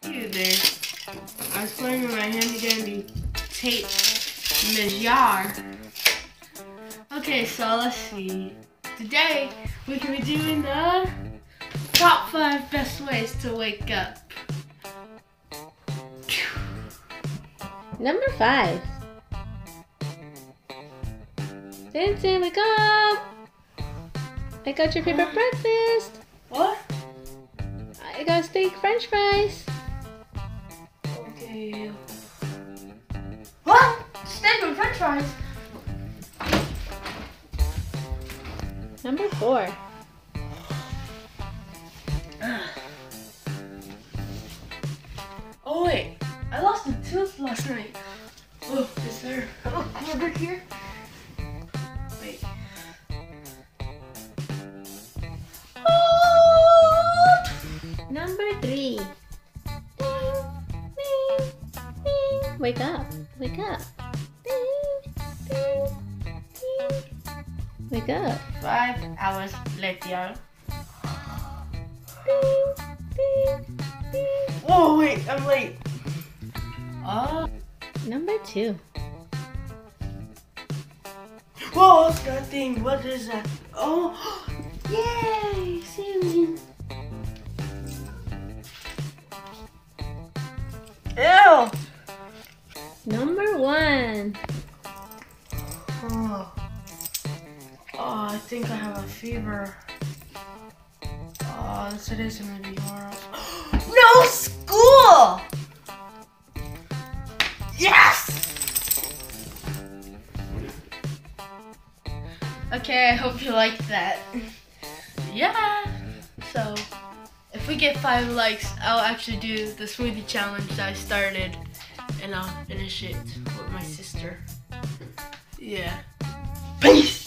you there. I was playing with my handy dandy tape measure. Okay, so let's see. Today we can be doing the top 5 best ways to wake up. Number 5. Vincent, wake up! I got your favorite breakfast. What? I got steak french fries. Okay. What? Steak and french fries? Number 4. Oh wait, I lost a tooth last night. Oh, is there a quarter here? Wait. Number 3. Ding, ding, ding. Wake up. Wake up. Ding, ding, ding. Wake up. 5 hours later. Ding, ding, ding. Oh wait, I'm late. Oh. Number 2. Whoa, what's that thing? What is that? Oh, yay, salmon. Ew. Number 1. Oh, I think I have a fever. Oh, today's gonna be horrible. No school! Yes! Okay, I hope you liked that. Yeah. So, if we get 5 likes, I'll actually do the smoothie challenge that I started, and I'll finish it with my sister. Yeah. Peace!